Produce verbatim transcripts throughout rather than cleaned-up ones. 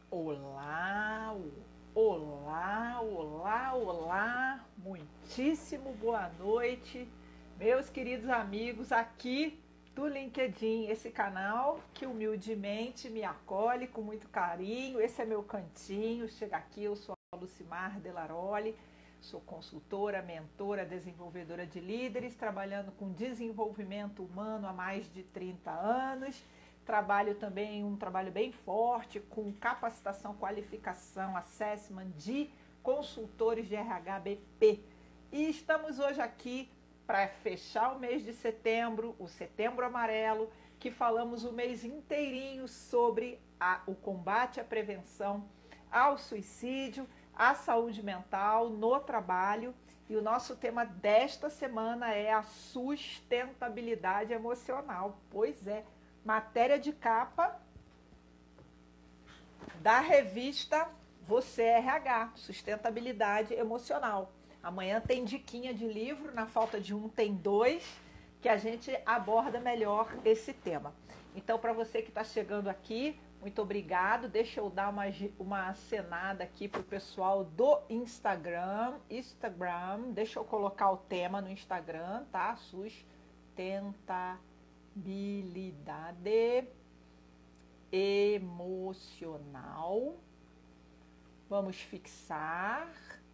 Olá, olá, olá, olá, muitíssimo boa noite, meus queridos amigos aqui do LinkedIn, esse canal que humildemente me acolhe com muito carinho. Esse é meu cantinho, chega aqui, eu sou a Lucimar Delaroli, sou consultora, mentora, desenvolvedora de líderes, trabalhando com desenvolvimento humano há mais de trinta anos. Trabalho também um trabalho bem forte com capacitação, qualificação, assessment de consultores de R H B P. E estamos hoje aqui para fechar o mês de setembro, o Setembro Amarelo, que falamos o mês inteirinho sobre a, o combate à prevenção ao suicídio, à saúde mental no trabalho. E o nosso tema desta semana é a sustentabilidade emocional. Pois é. Matéria de capa da revista Você R H, Sustentabilidade Emocional. Amanhã tem diquinha de livro, na falta de um tem dois, que a gente aborda melhor esse tema. Então, para você que está chegando aqui, muito obrigado. Deixa eu dar uma, uma acenada aqui para o pessoal do Instagram. Instagram, deixa eu colocar o tema no Instagram, tá? Sustentabilidade habilidade emocional. Vamos fixar.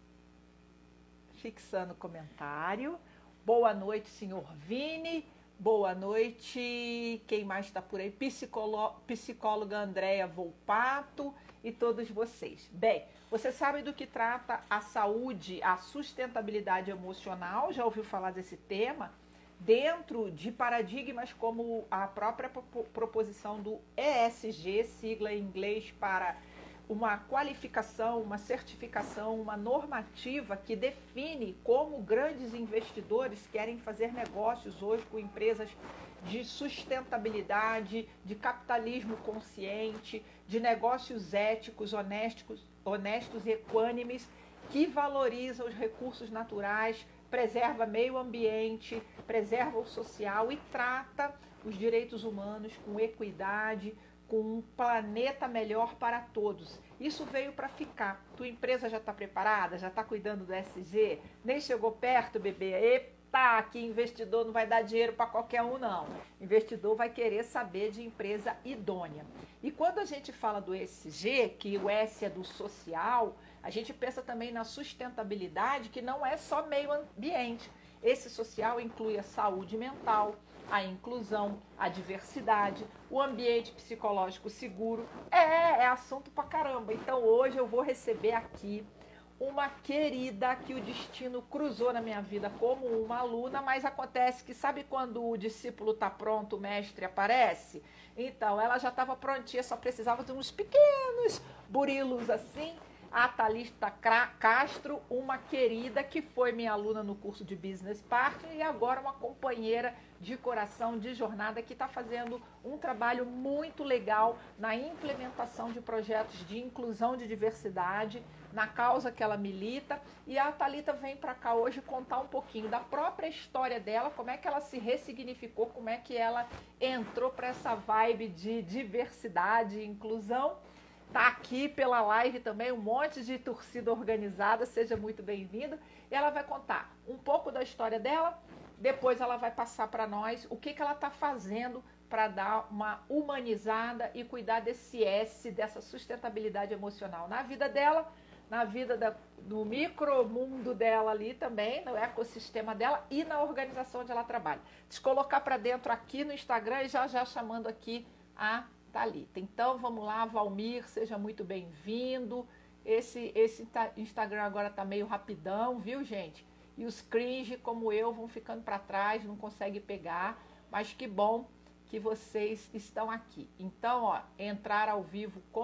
Fixando o comentário. Boa noite, senhor Vini. Boa noite. Quem mais está por aí? Psicolo... Psicóloga Andréia Volpato e todos vocês. Bem, você sabe do que trata a saúde, a sustentabilidade emocional? Já ouviu falar desse tema? Dentro de paradigmas como a própria proposição do E S G, sigla em inglês para uma qualificação, uma certificação, uma normativa que define como grandes investidores querem fazer negócios hoje com empresas de sustentabilidade, de capitalismo consciente, de negócios éticos, honestos, honestos e equânimes, que valorizam os recursos naturais, preserva meio ambiente, preserva o social e trata os direitos humanos com equidade, com um planeta melhor para todos. Isso veio para ficar. Tua empresa já está preparada? Já está cuidando do E S G? Nem chegou perto, bebê? Eita, que investidor não vai dar dinheiro para qualquer um, não. Investidor vai querer saber de empresa idônea. E quando a gente fala do E S G, que o S é do social, a gente pensa também na sustentabilidade, que não é só meio ambiente. Esse social inclui a saúde mental, a inclusão, a diversidade, o ambiente psicológico seguro. É, é assunto pra caramba. Então hoje eu vou receber aqui uma querida que o destino cruzou na minha vida como uma aluna, mas acontece que sabe quando o discípulo está pronto, o mestre aparece? Então ela já estava prontinha, só precisava de uns pequenos burilos assim. A Thalita Castro, uma querida que foi minha aluna no curso de Business Partner e agora uma companheira de coração, de jornada, que está fazendo um trabalho muito legal na implementação de projetos de inclusão de diversidade, na causa que ela milita. E a Thalita vem para cá hoje contar um pouquinho da própria história dela, como é que ela se ressignificou, como é que ela entrou para essa vibe de diversidade e inclusão. Tá aqui pela live também um monte de torcida organizada, seja muito bem-vindo. E ela vai contar um pouco da história dela, depois ela vai passar para nós o que, que ela está fazendo para dar uma humanizada e cuidar desse S, dessa sustentabilidade emocional na vida dela, na vida da, do micromundo dela ali também, no ecossistema dela e na organização onde ela trabalha. Deixa eu colocar para dentro aqui no Instagram e já já chamando aqui a Thalita. Então vamos lá, Valmir, seja muito bem-vindo. Esse, esse Instagram agora tá meio rapidão, viu, gente? E os cringe, como eu, vão ficando para trás, não consegue pegar, mas que bom que vocês estão aqui. Então, ó, entrar ao vivo com...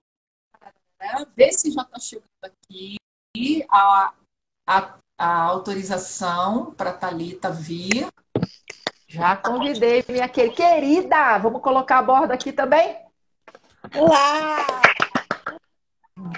Vê se já está chegando aqui a, a, a autorização para a Thalita vir. Já convidei minha querida. Vamos colocar a bordo aqui também? Olá!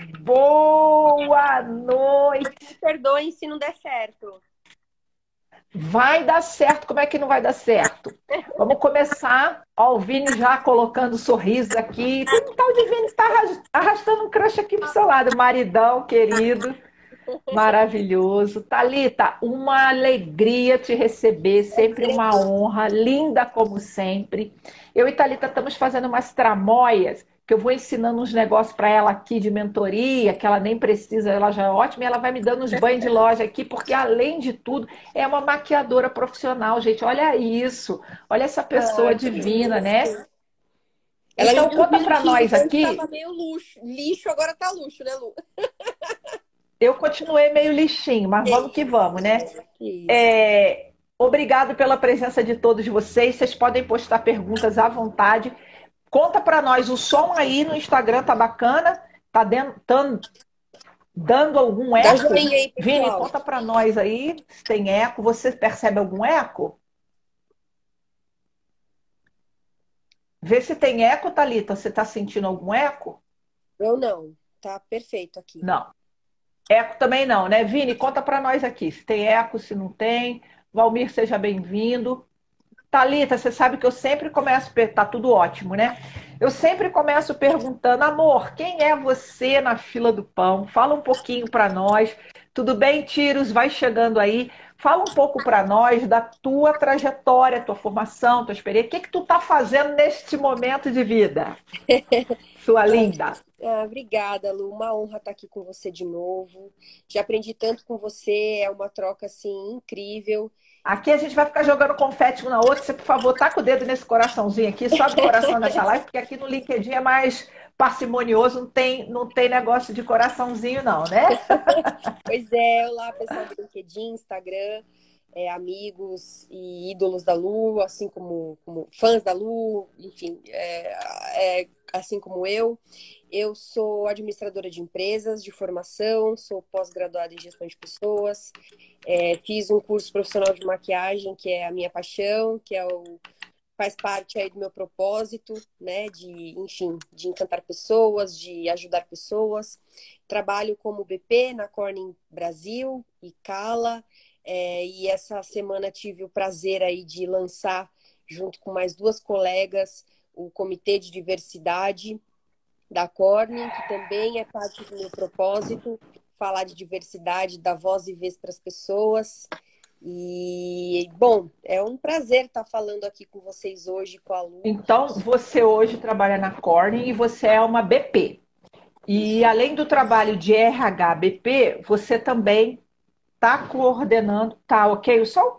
Boa noite! Me perdoem se não der certo. Vai dar certo. Como é que não vai dar certo? Vamos começar. Ó, o Vini já colocando sorriso aqui. Tem um tal de Vini que tá arrastando um crush aqui pro seu lado. Maridão, querido. Maravilhoso. Thalita, uma alegria te receber, sempre uma honra, linda como sempre. Eu e Thalita estamos fazendo umas tramóias, que eu vou ensinando uns negócios para ela aqui de mentoria, que ela nem precisa, ela já é ótima, e ela vai me dando uns banhos de loja aqui, porque além de tudo, é uma maquiadora profissional, gente. Olha isso, olha essa pessoa Ah, que divina, né? isso. Ela me Então deu uns conta para minutinhos nós antes, aqui. tava meio luxo. Lixo, agora tá luxo, né, Lu? Eu continuei meio lixinho, mas Que vamos que vamos, né? isso, que isso. É, obrigado pela presença de todos vocês. Vocês podem postar perguntas à vontade. Conta para nós, o som aí no Instagram tá bacana? Tá, dando, tá dando algum Dá eco? joinha aí, Vini, pessoal. conta para nós aí se tem eco. Você percebe algum eco? Vê se tem eco, Thalita. Você está sentindo algum eco? Eu não. Tá perfeito aqui. Não. Eco também não, né? Vini, conta para nós aqui se tem eco, se não tem. Valmir, seja bem-vindo. Thalita, você sabe que eu sempre começo, tá tudo ótimo, né? Eu sempre começo perguntando, amor, quem é você na fila do pão? Fala um pouquinho para nós. Tudo bem, Tiros? Vai chegando aí. Fala um pouco para nós da tua trajetória, tua formação, tua experiência. O que que tu tá fazendo neste momento de vida, sua linda? Ah, obrigada, Lu. Uma honra estar aqui com você de novo. Já aprendi tanto com você, é uma troca assim incrível. Aqui a gente vai ficar jogando confete um na outra. Você, por favor, taca o dedo nesse coraçãozinho aqui, sobe o coração nessa live, porque aqui no LinkedIn é mais parcimonioso, não tem, não tem negócio de coraçãozinho, não, né? Pois é, olá, pessoal do LinkedIn, Instagram, é, amigos e ídolos da Lu, assim como, como fãs da Lu, enfim, é, é, assim como eu. Eu sou administradora de empresas de formação, sou pós-graduada em gestão de pessoas, é, fiz um curso profissional de maquiagem, que é a minha paixão, que é o, faz parte aí do meu propósito, né, de, enfim, de encantar pessoas, de ajudar pessoas. Trabalho como B P na Corning Brasil e Cala, é, e essa semana tive o prazer aí de lançar, junto com mais duas colegas, o Comitê de Diversidade da Corning, que também é parte do meu propósito, falar de diversidade, dar voz e vez para as pessoas. E, bom, é um prazer estar falando aqui com vocês hoje, com a Lu. Então, você hoje trabalha na Corning e você é uma B P. E além do trabalho de R H B P, você também está coordenando. Tá ok o som?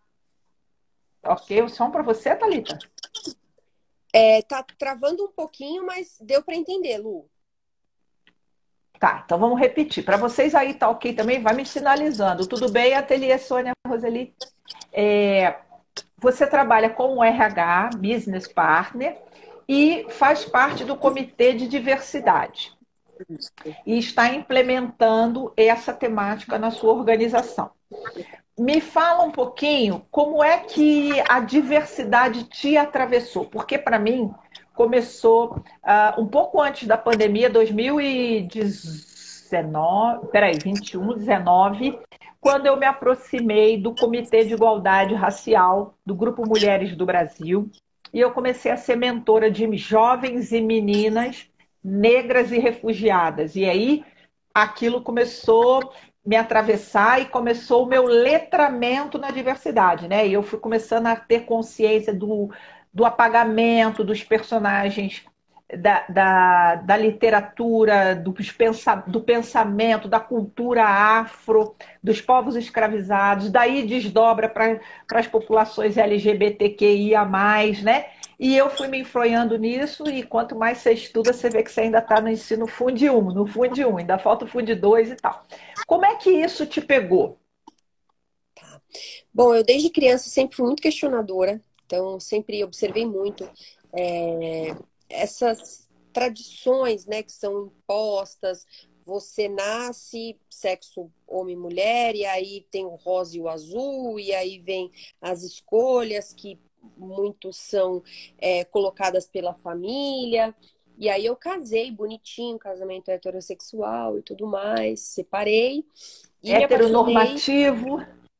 Ok o som para você, Thalita? É, tá travando um pouquinho, mas deu para entender, Lu. Tá, então vamos repetir. Para vocês aí tá ok também, vai me sinalizando. Tudo bem, Ateliê Sônia Roseli? É, você trabalha com o R H, Business Partner, e faz parte do Comitê de Diversidade. E está implementando essa temática na sua organização. Me fala um pouquinho como é que a diversidade te atravessou, porque para mim começou uh, um pouco antes da pandemia, dois mil e dezenove, peraí, vinte e um, dezenove, quando eu me aproximei do Comitê de Igualdade Racial do Grupo Mulheres do Brasil, e eu comecei a ser mentora de jovens e meninas negras e refugiadas. E aí aquilo começou me atravessar e começou o meu letramento na diversidade, né? E eu fui começando a ter consciência do, do apagamento dos personagens da, da, da literatura, do, pensa, do pensamento, da cultura afro, dos povos escravizados, daí desdobra para as populações L G B T Q I A mais, né? E eu fui me enfronhando nisso, e quanto mais você estuda, você vê que você ainda está no ensino Fundi um, no Fundi um, ainda falta o Fundi dois e tal. Como é que isso te pegou? Tá. Bom, eu desde criança sempre fui muito questionadora, então sempre observei muito é, essas tradições, né, que são impostas. Você nasce sexo homem-mulher, e aí tem o rosa e o azul, e aí vem as escolhas que muitos são é, colocadas pela família. E aí eu casei bonitinho, casamento heterossexual e tudo mais, separei e me apaixonei. Heteronormativo.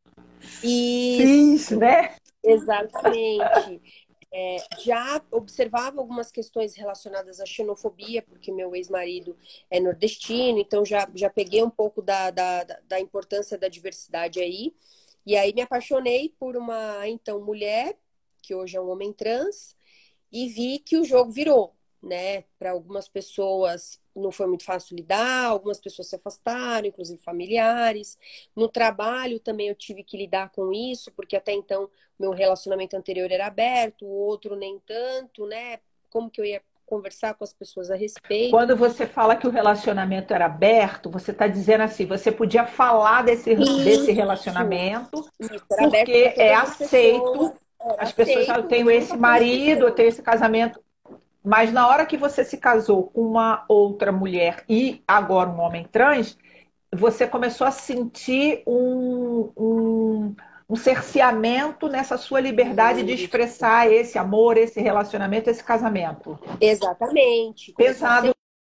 Cis, Isso, né? exatamente. É, já observava algumas questões relacionadas à xenofobia, porque meu ex-marido é nordestino, então já, já peguei um pouco da, da, da importância da diversidade aí. E aí me apaixonei por uma, então, mulher, que hoje é um homem trans, e vi que o jogo virou, né? Para algumas pessoas não foi muito fácil lidar, algumas pessoas se afastaram, inclusive familiares. No trabalho também eu tive que lidar com isso, porque até então meu relacionamento anterior era aberto, o outro nem tanto, né? Como que eu ia conversar com as pessoas a respeito? Quando você fala que o relacionamento era aberto, você está dizendo assim, você podia falar desse, desse Isso, relacionamento isso, era aberto para porque é todas as pessoas, aceito. era As pessoas, ah, eu aceito, tenho esse nunca foi uma marido, eu questão. tenho esse casamento. Mas na hora que você se casou com uma outra mulher e agora um homem trans, você começou a sentir um, um, um cerceamento nessa sua liberdade de Isso, expressar esse amor, esse relacionamento, esse casamento. exatamente. Começou a Pesado. ser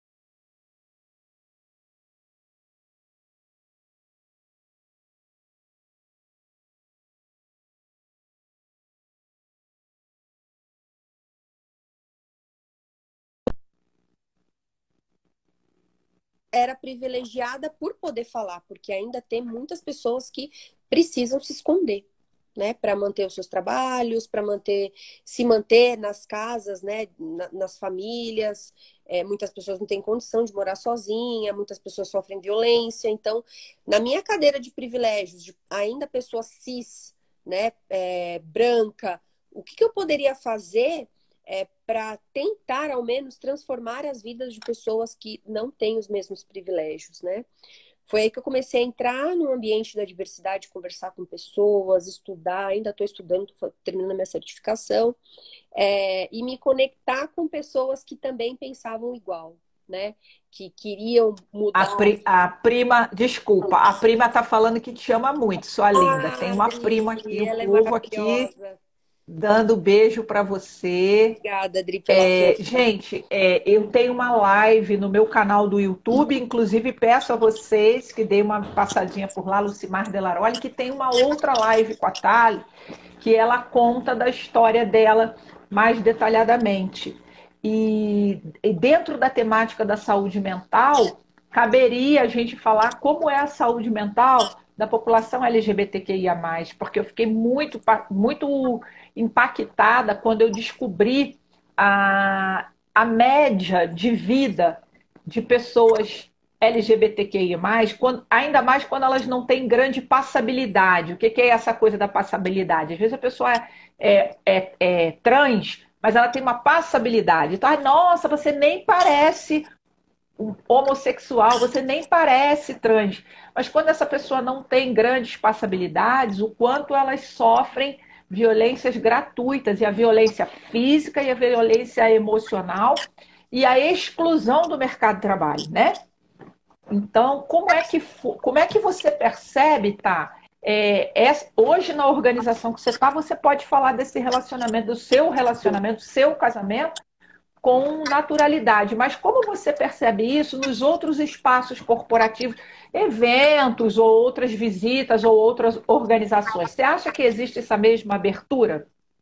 era privilegiada por poder falar, porque ainda tem muitas pessoas que precisam se esconder, né, para manter os seus trabalhos, para manter se manter nas casas, né, na, nas famílias. É, muitas pessoas não têm condição de morar sozinha, muitas pessoas sofrem violência. Então, na minha cadeira de privilégios, de ainda pessoa cis, né, é, branca, o que, que eu poderia fazer é, para tentar, ao menos, transformar as vidas de pessoas que não têm os mesmos privilégios, né? Foi aí que eu comecei a entrar no ambiente da diversidade, conversar com pessoas, estudar, ainda estou estudando, estou terminando a minha certificação, é, e me conectar com pessoas que também pensavam igual, né? Que queriam A, mudar. pri, a prima, desculpa, a prima tá falando que te ama muito, sua linda. Tem Ah, uma prima aqui, Adri, o ela é povo aqui, maravilhosa. dando beijo para você. Obrigada, Adri, pela É, força. gente, é, eu tenho uma live no meu canal do YouTube, inclusive peço a vocês que deem uma passadinha por lá, Lucimar Delaroli, que tem uma outra live com a Thali, que ela conta da história dela mais detalhadamente. E, e dentro da temática da saúde mental, caberia a gente falar como é a saúde mental da população L G B T Q I A mais, porque eu fiquei muito, muito impactada quando eu descobri a, a média de vida de pessoas L G B T Q I mais, quando, ainda mais quando elas não têm grande passabilidade. O que, que é essa coisa da passabilidade? Às vezes a pessoa é, é, é, é trans, mas ela tem uma passabilidade. Então, ah, nossa, você nem parece um homossexual, você nem parece trans. Mas quando essa pessoa não tem grandes passabilidades, o quanto elas sofrem violências gratuitas, e a violência física e a violência emocional e a exclusão do mercado de trabalho, né? Então, como é que, como é que você percebe, tá? É, é, hoje, na organização que você está, você pode falar desse relacionamento, do seu relacionamento, do seu casamento, com naturalidade. Mas como você percebe isso nos outros espaços corporativos, eventos, ou outras visitas, ou outras organizações? Você acha que existe essa mesma abertura?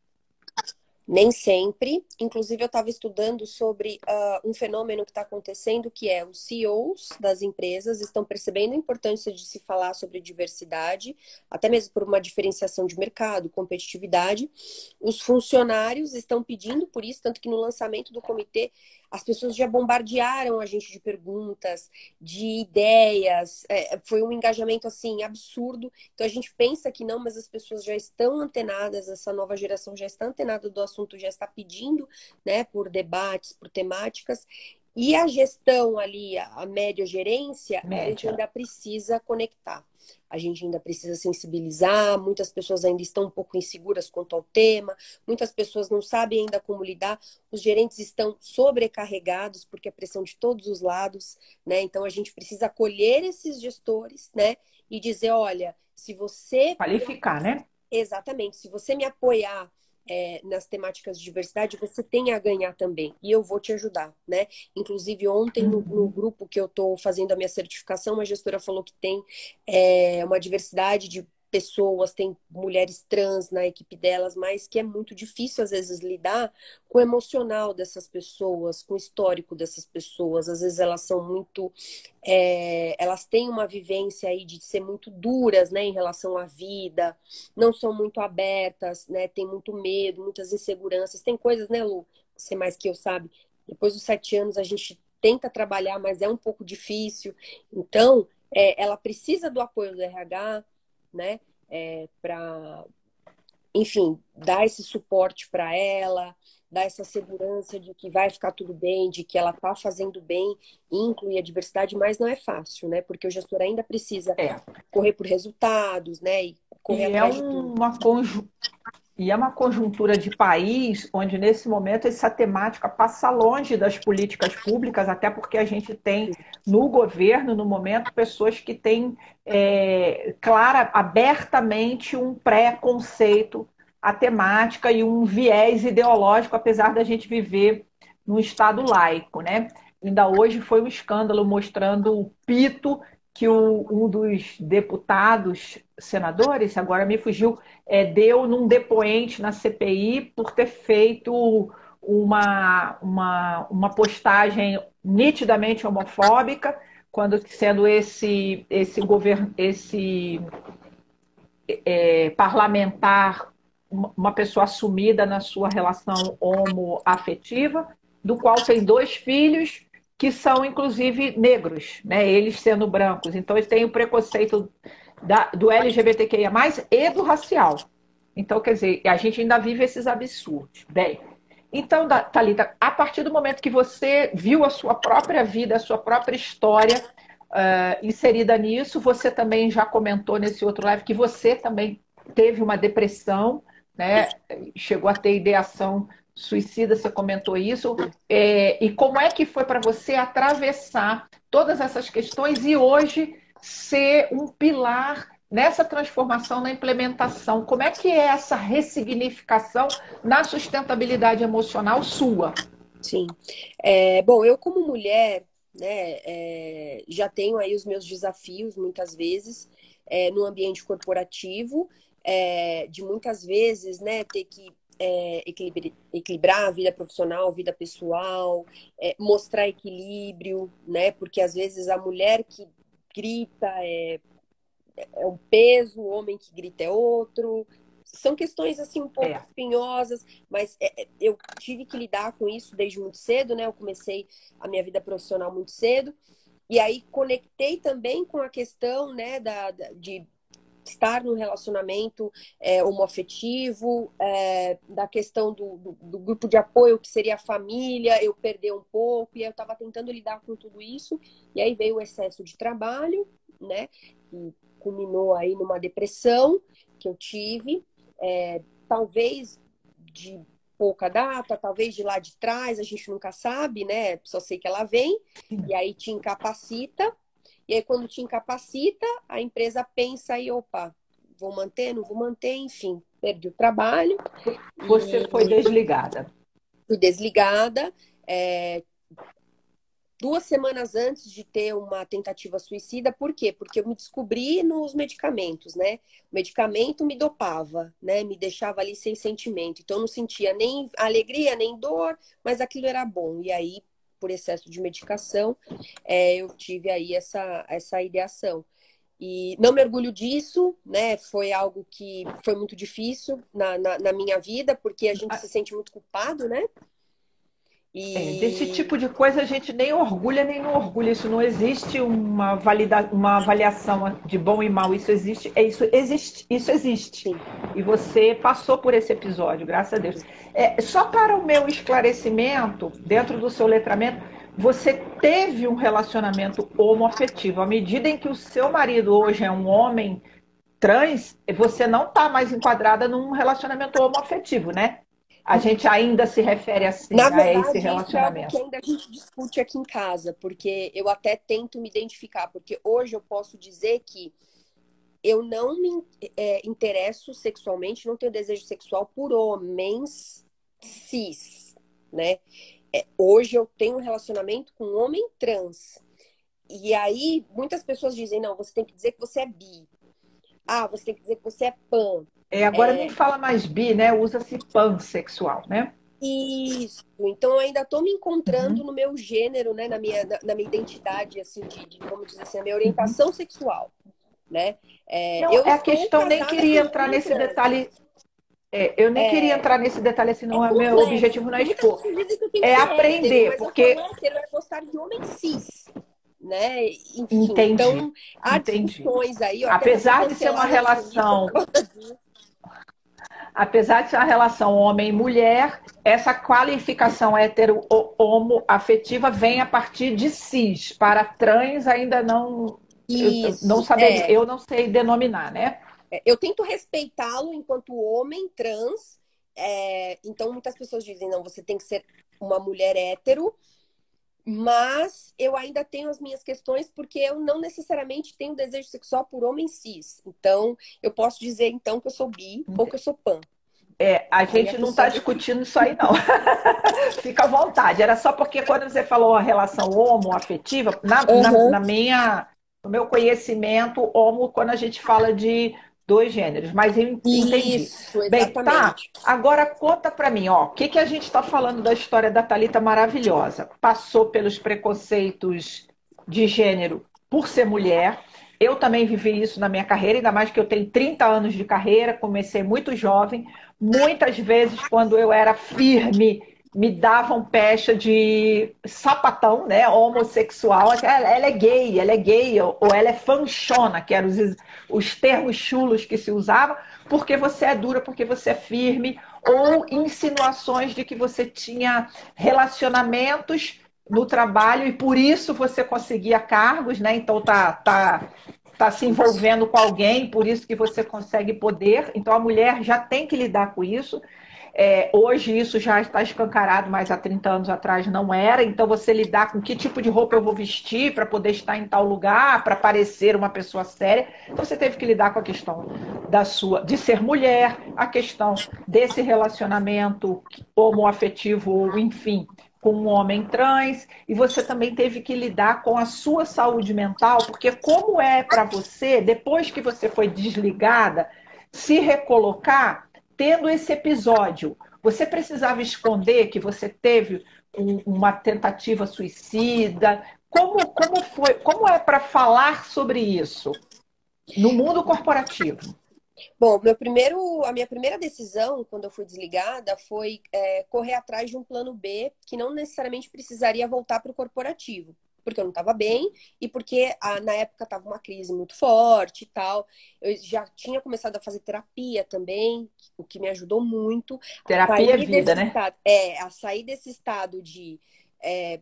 Nem sempre. Inclusive, eu estava estudando sobre uh, um fenômeno que está acontecendo, que é os C E Os das empresas estão percebendo a importância de se falar sobre diversidade, até mesmo por uma diferenciação de mercado, competitividade. Os funcionários estão pedindo por isso, tanto que no lançamento do comitê, as pessoas já bombardearam a gente de perguntas, de ideias. É, foi um engajamento, assim, absurdo. Então, a gente pensa que não, mas as pessoas já estão antenadas, essa nova geração já está antenada do assunto, já está pedindo, né, por debates, por temáticas. E a gestão ali, a média gerência, a gente Média. ainda precisa conectar. A gente ainda precisa sensibilizar, muitas pessoas ainda estão um pouco inseguras quanto ao tema, muitas pessoas não sabem ainda como lidar, os gerentes estão sobrecarregados, porque a pressão de todos os lados, né? Então a gente precisa acolher esses gestores, né? E dizer, olha, se você... Qualificar, né? Exatamente, se você me apoiar é, nas temáticas de diversidade, você tem a ganhar também. E eu vou te ajudar, né? Inclusive, ontem, no, no Uhum. grupo que eu estou fazendo a minha certificação, uma gestora falou que tem é, uma diversidade de pessoas, tem mulheres trans na equipe delas, mas que é muito difícil, às vezes, lidar com o emocional dessas pessoas, com o histórico dessas pessoas. Às vezes elas são muito... É, elas têm uma vivência aí de ser muito duras, né, em relação à vida, não são muito abertas, né, tem muito medo, muitas inseguranças. Tem coisas, né, Lu, você mais que eu sabe, depois dos sete anos a gente tenta trabalhar, mas é um pouco difícil. Então, é, ela precisa do apoio do R H, né? É, para, enfim, dar esse suporte para ela, dar essa segurança de que vai ficar tudo bem, de que ela está fazendo bem, incluir a diversidade, mas não é fácil, né? Porque o gestor ainda precisa É. correr por resultados, né? E correr E é atrás de tudo. uma conjuntura. E é uma conjuntura de país onde, nesse momento, essa temática passa longe das políticas públicas, até porque a gente tem no governo, no momento, pessoas que têm é, clara, abertamente um preconceito à temática e um viés ideológico, apesar da gente viver num Estado laico, né? Ainda hoje foi um escândalo mostrando o pito que o, um dos deputados, senadores, agora me fugiu, é, deu num depoente na C P I por ter feito uma, uma, uma postagem nitidamente homofóbica, quando sendo esse, esse, govern, esse é, parlamentar uma pessoa assumida na sua relação homoafetiva, do qual tem dois filhos que são, inclusive, negros, né? Eles sendo brancos. Então, eles têm o preconceito da, do L G B T Q I A mais, e do racial. Então, quer dizer, a gente ainda vive esses absurdos. Bem, então, Thalita, a partir do momento que você viu a sua própria vida, a sua própria história uh, inserida nisso, você também já comentou nesse outro live que você também teve uma depressão, né? Chegou a ter ideação suicida, você comentou isso. É, e como é que foi para você atravessar todas essas questões e hoje ser um pilar nessa transformação, na implementação? Como é que é essa ressignificação na sustentabilidade emocional sua? Sim. É, bom, eu como mulher, né, é, já tenho aí os meus desafios, muitas vezes, é, no ambiente corporativo, é, de muitas vezes, né, ter que é, equilibrar, equilibrar a vida profissional, vida pessoal, é, mostrar equilíbrio, né, porque às vezes a mulher que grita é é um peso, o homem que grita é outro. São questões assim um pouco É. espinhosas, mas é, é, eu tive que lidar com isso desde muito cedo, né? Eu comecei a minha vida profissional muito cedo. E aí conectei também com a questão, né, da, da de estar num relacionamento é, homoafetivo, é, da questão do, do, do grupo de apoio, que seria a família, eu perder um pouco, e eu estava tentando lidar com tudo isso, e aí veio o excesso de trabalho, né, que culminou aí numa depressão que eu tive, é, talvez de pouca data, talvez de lá de trás, a gente nunca sabe, né, só sei que ela vem, e aí te incapacita. E aí, quando te incapacita, a empresa pensa aí, opa, vou manter, não vou manter, enfim, perdi o trabalho. Você E foi desligada. fui desligada. É, duas semanas antes de ter uma tentativa suicida, por quê? Porque eu me descobri nos medicamentos, né? O medicamento me dopava, né? Me deixava ali sem sentimento. Então, eu não sentia nem alegria, nem dor, mas aquilo era bom. E aí, por excesso de medicação, é, eu tive aí essa, essa ideação. E não me orgulho disso, né? Foi algo que foi muito difícil na, na, na minha vida, porque a gente se sente muito culpado, né? É, desse E tipo de coisa a gente nem orgulha nem não orgulha. Isso não existe uma, valida, uma avaliação de bom e mal. Isso existe, é isso existe, isso existe. sim. E você passou por esse episódio, graças a Deus. É, só para o meu esclarecimento, dentro do seu letramento, você teve um relacionamento homoafetivo. À medida em que o seu marido hoje é um homem trans, você não está mais enquadrada num relacionamento homoafetivo, né? A gente ainda se refere Na assim a esse verdade, isso é algo que relacionamento. ainda a gente discute aqui em casa, porque eu até tento me identificar, porque hoje eu posso dizer que eu não me é, interesso sexualmente, não tenho desejo sexual por homens cis, né? É, hoje eu tenho um relacionamento com um homem trans. E aí, muitas pessoas dizem, não, você tem que dizer que você é bi. ah, você tem que dizer que você é pan. É, agora não fala mais bi, né? Usa-se pansexual, né? Isso. Então, eu ainda estou me encontrando Uhum, no meu gênero, né? Na minha, na, na minha identidade, assim, de, de, vamos dizer assim, a minha uhum. orientação sexual, né? É, Não, eu é a estou questão, nem casada com queria um entrar homem nesse trans. detalhe. É, eu nem queria É, entrar nesse detalhe assim, é não é meu complexo, objetivo, não é porque muitas expor. pessoas dizem que eu tenho que É ser hétero, aprender, mas eu falo porque hétero é gostar de homem cis, né? Enfim, entendi, então há entendi. discussões aí, eu até vou ser Apesar de ser uma cancelada no Twitter por relação, causa disso. apesar de ser uma relação homem-mulher, essa qualificação hetero-homo afetiva vem a partir de cis. Para trans ainda não, eu, eu não Isso, saberia, é. eu não sei denominar, né? É, eu tento respeitá-lo enquanto homem trans. É, então, muitas pessoas dizem, não, você tem que ser uma mulher hétero, mas eu ainda tenho as minhas questões porque eu não necessariamente tenho desejo sexual por homem cis. Então, eu posso dizer, então, que eu sou bi ou que eu sou pan. É, a Aí a gente não está pessoa decide. discutindo isso aí, não. Fica à vontade. Era só porque quando você falou a relação homoafetiva, na, na, Aham. na minha, no meu conhecimento, homo, quando a gente fala de dois gêneros, mas eu entendi. Isso, Bem, tá. exatamente. Agora conta para mim, ó, o que, que a gente está falando da história da Thalita maravilhosa? Passou pelos preconceitos de gênero por ser mulher. Eu também vivi isso na minha carreira, ainda mais que eu tenho trinta anos de carreira, comecei muito jovem. Muitas vezes, quando eu era firme, me davam pecha de sapatão, né, homossexual. Ela, ela é gay, ela é gay, ou ela é fanchona, que eram os, os termos chulos que se usavam, porque você é dura, porque você é firme, ou insinuações de que você tinha relacionamentos no trabalho e por isso você conseguia cargos, né? Então tá, tá está se Isso. envolvendo com alguém, por isso que você consegue poder. Então a mulher já tem que lidar com isso. É, hoje isso já está escancarado, mas há trinta anos atrás não era. Então você lidar com que tipo de roupa eu vou vestir para poder estar em tal lugar, para parecer uma pessoa séria. Então você teve que lidar com a questão da sua, de ser mulher, a questão desse relacionamento homoafetivo ou enfim, com um homem trans, e você também teve que lidar com a sua saúde mental, porque como é para você, depois que você foi desligada, se recolocar, tendo esse episódio, você precisava esconder que você teve um, uma tentativa suicida? Como, como foi? Como é para falar sobre isso no mundo corporativo? Bom, meu primeiro, a minha primeira decisão, quando eu fui desligada, foi é, correr atrás de um plano B que não necessariamente precisaria voltar para o corporativo. Porque eu não estava bem e porque a, na época estava uma crise muito forte e tal. Eu já tinha começado a fazer terapia também, o que me ajudou muito a Terapia é sair vida, desse né? estado, é, a sair desse estado de é,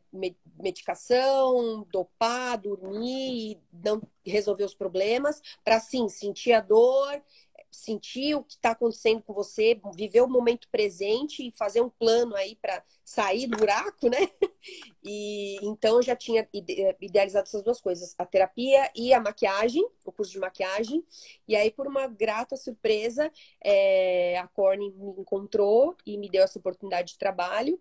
medicação, dopar, dormir e não resolver os problemas, para sim sentir a dor, sentir o que está acontecendo com você, viver o momento presente e fazer um plano aí para sair do buraco, né? E então eu já tinha idealizado essas duas coisas, a terapia e a maquiagem, o curso de maquiagem. E aí, por uma grata surpresa, é, a Corny me encontrou e me deu essa oportunidade de trabalho.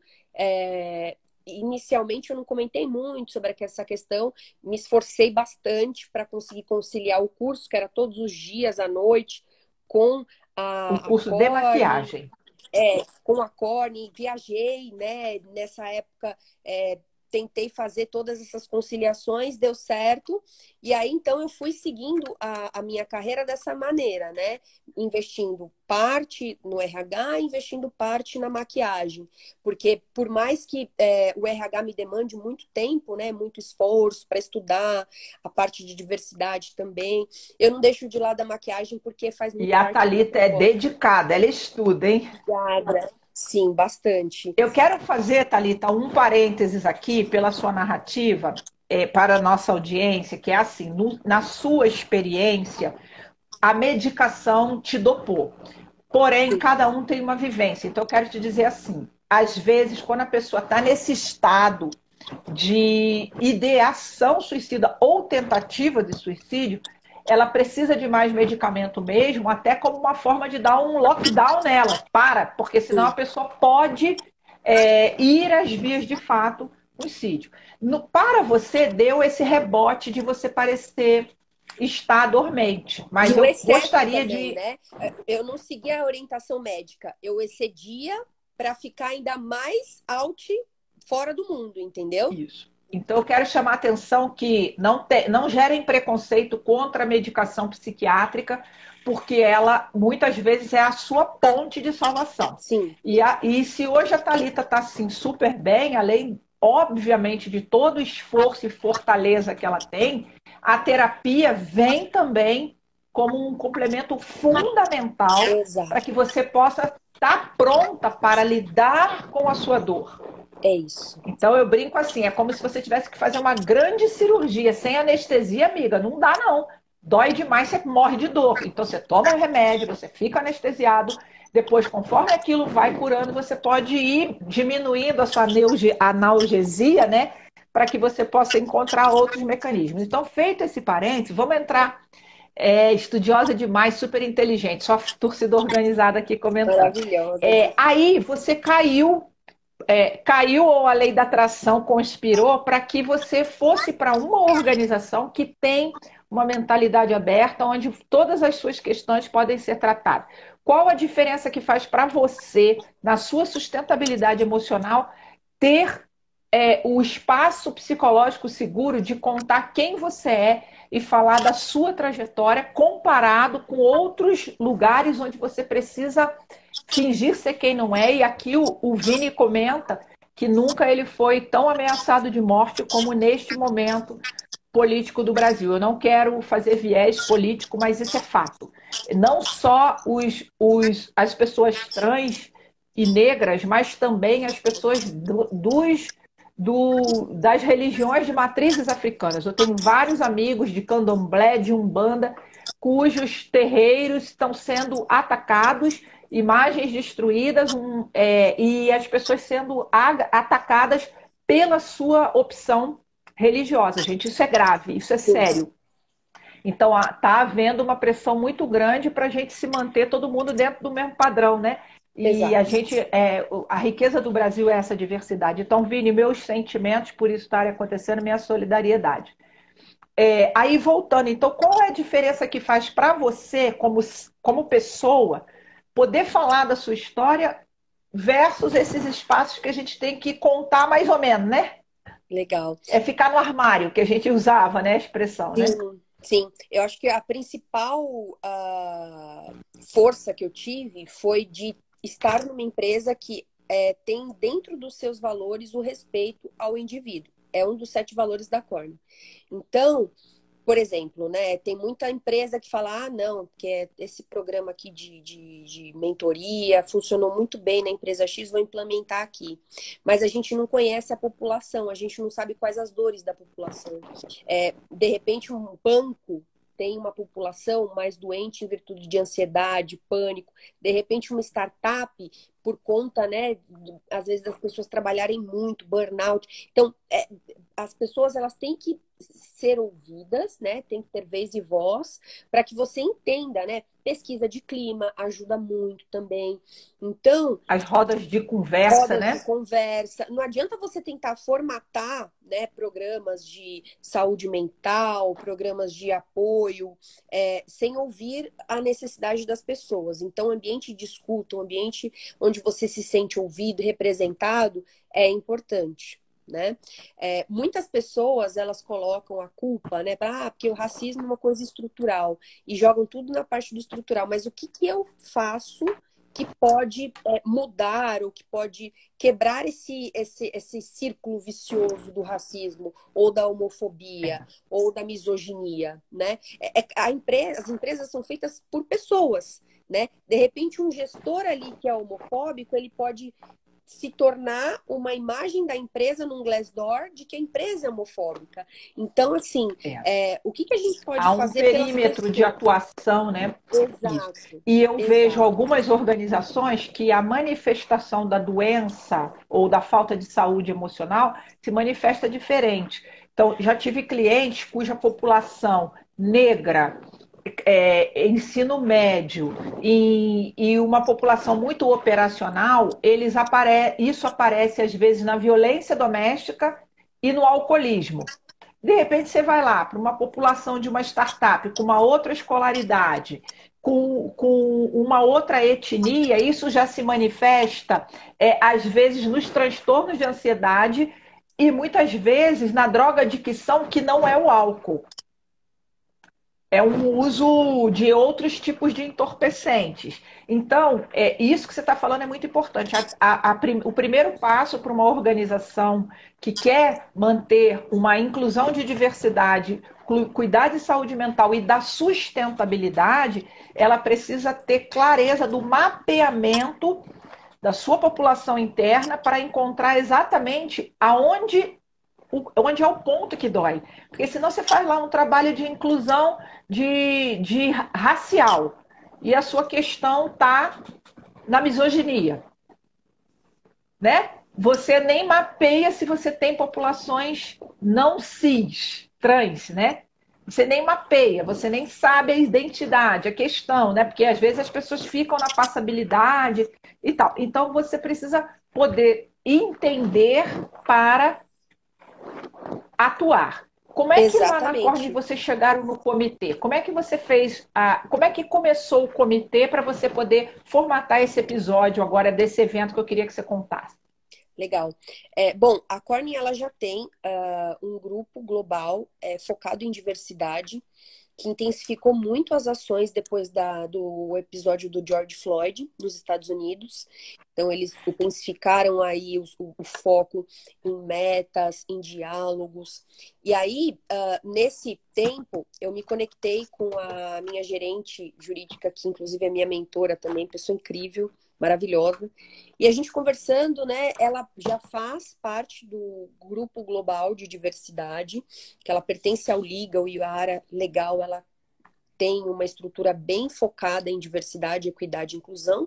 É, inicialmente eu não comentei muito sobre essa questão, me esforcei bastante para conseguir conciliar o curso, que era todos os dias à noite, com Um a, a curso de Corny, maquiagem. é, com a Corny, viajei, né? Nessa época, é, tentei fazer todas essas conciliações, deu certo. E aí, então, eu fui seguindo a, a minha carreira dessa maneira, né? Investindo parte no R H, investindo parte na maquiagem. Porque, por mais que é, o R H me demande muito tempo, né? Muito esforço para estudar, a parte de diversidade também, eu não deixo de lado a maquiagem porque faz E muito a parte do meu Thalita é propósito. dedicada, ela estuda, hein? Obrigada. Sim, bastante. Eu quero fazer, Thalita, um parênteses aqui pela sua narrativa, é, para a nossa audiência, que é assim, no, na sua experiência, a medicação te dopou. Porém, Sim. cada um tem uma vivência. Então, eu quero te dizer assim, às vezes, quando a pessoa está nesse estado de ideação suicida ou tentativa de suicídio, ela precisa de mais medicamento mesmo, até como uma forma de dar um lockdown nela. Para, porque senão a Sim. pessoa pode é, ir às vias de fato suicídio. No, para você, deu esse rebote de você parecer está dormente. Mas E o eu excesso gostaria também, de... né? Eu não segui a orientação médica, eu excedia para ficar ainda mais out fora do mundo, entendeu? Isso. Então, eu quero chamar a atenção que não, te, não gerem preconceito contra a medicação psiquiátrica, porque ela, muitas vezes, é a sua ponte de salvação. Sim. E, a, e se hoje a Thalita está, assim, super bem, além, obviamente, de todo o esforço e fortaleza que ela tem, a terapia vem também como um complemento fundamental para Exato. que você possa estar pronta para lidar com a sua dor. É isso. Então eu brinco assim, é como se você tivesse que fazer uma grande cirurgia sem anestesia, amiga. Não dá, não. Dói demais, você morre de dor. Então você toma o remédio, você fica anestesiado. Depois, conforme aquilo vai curando, você pode ir diminuindo a sua analgesia, né? Para que você possa encontrar outros mecanismos. Então, feito esse parênteses, vamos entrar. É, estudiosa demais, super inteligente, só torcida organizada aqui comentando. Maravilhosa. É, aí você caiu. É, caiu ou a lei da atração conspirou para que você fosse para uma organização que tem uma mentalidade aberta, onde todas as suas questões podem ser tratadas. Qual a diferença que faz para você, na sua sustentabilidade emocional, ter é, o espaço psicológico seguro de contar quem você é e falar da sua trajetória comparado com outros lugares onde você precisa fingir ser quem não é? E aqui o, o Vini comenta que nunca ele foi tão ameaçado de morte como neste momento político do Brasil. Eu não quero fazer viés político, mas isso é fato. Não só os, os, as pessoas trans e negras, mas também as pessoas do, dos do, das religiões de matrizes africanas. Eu tenho vários amigos de candomblé, de umbanda, cujos terreiros estão sendo atacados, imagens destruídas um, é, e as pessoas sendo atacadas pela sua opção religiosa. Gente, isso é grave, isso é sério. Então, está havendo uma pressão muito grande para a gente se manter todo mundo dentro do mesmo padrão, né? E Exato. a gente, é, a riqueza do Brasil é essa diversidade. Então, Vini, meus sentimentos por isso estarem acontecendo, minha solidariedade. É, aí, voltando, então, qual é a diferença que faz para você, como, como pessoa, poder falar da sua história versus esses espaços que a gente tem que contar mais ou menos, né? Legal. É ficar no armário, que a gente usava, né, a expressão, né? Sim, sim. Eu acho que a principal uh, força que eu tive foi de estar numa empresa que é, tem dentro dos seus valores o respeito ao indivíduo. É um dos sete valores da Corne. Então, por exemplo, né, tem muita empresa que fala, ah, não, porque esse programa aqui de, de, de mentoria funcionou muito bem na empresa X, vou implementar aqui. Mas a gente não conhece a população, a gente não sabe quais as dores da população. É, de repente, um banco tem uma população mais doente em virtude de ansiedade, pânico. De repente, uma startup, por conta, né, às vezes das pessoas trabalharem muito, burnout. Então, é, as pessoas, elas têm que ser ouvidas, né? Tem que ter vez e voz para que você entenda, né? Pesquisa de clima ajuda muito também. Então, as rodas de conversa, rodas né? de conversa. Não adianta você tentar formatar, né, programas de saúde mental, programas de apoio, é, sem ouvir a necessidade das pessoas. Então, ambiente de escuta, um ambiente onde você se sente ouvido, representado, é importante. Né? É, muitas pessoas elas colocam a culpa, né, pra, ah, porque o racismo é uma coisa estrutural e jogam tudo na parte do estrutural, mas o que, que eu faço que pode é, mudar ou que pode quebrar esse, esse, esse círculo vicioso do racismo ou da homofobia ou da misoginia, né? É, é, a empresa, as empresas são feitas por pessoas, né? De repente um gestor ali que é homofóbico, ele pode se tornar uma imagem da empresa num Glassdoor de que a empresa é homofóbica. Então, assim, é. É, o que, que a gente pode Há um fazer perímetro de atuação, né? Exato. Isso. E eu exato. vejo algumas organizações que a manifestação da doença ou da falta de saúde emocional se manifesta diferente. Então, já tive clientes cuja população negra, É, ensino médio e, e uma população muito operacional, eles apare... isso aparece às vezes na violência doméstica e no alcoolismo. De repente você vai lá para uma população de uma startup com uma outra escolaridade, com, com uma outra etnia, isso já se manifesta, é, às vezes, nos transtornos de ansiedade e muitas vezes na droga adicção que não é o álcool. É um uso de outros tipos de entorpecentes. Então, é, isso que você está falando é muito importante. A, a, a prim, o primeiro passo para uma organização que quer manter uma inclusão de diversidade, cuidar de saúde mental e da sustentabilidade, ela precisa ter clareza do mapeamento da sua população interna para encontrar exatamente aonde onde é o ponto que dói. Porque senão você faz lá um trabalho de inclusão de, de racial e a sua questão está na misoginia, né? Você nem mapeia se você tem populações não cis, trans, né? Você nem mapeia, você nem sabe a identidade, a questão, né? Porque às vezes as pessoas ficam na passabilidade e tal. Então você precisa poder entender para atuar. Como é que lá na Corne Exatamente. vocês chegaram no comitê? Como é que você fez, a... como é que começou o comitê para você poder formatar esse episódio agora desse evento que eu queria que você contasse? Legal. É, bom, a Corne ela já tem uh, um grupo global é, focado em diversidade, que intensificou muito as ações depois da, do episódio do George Floyd nos Estados Unidos. Então, eles intensificaram aí o, o, o foco em metas, em diálogos. E aí, uh, nesse tempo, eu me conectei com a minha gerente jurídica, que inclusive é minha mentora também, pessoa incrível, maravilhosa. E a gente conversando, né, ela já faz parte do grupo global de diversidade, que ela pertence ao Legal e a área legal, ela tem uma estrutura bem focada em diversidade, equidade e inclusão.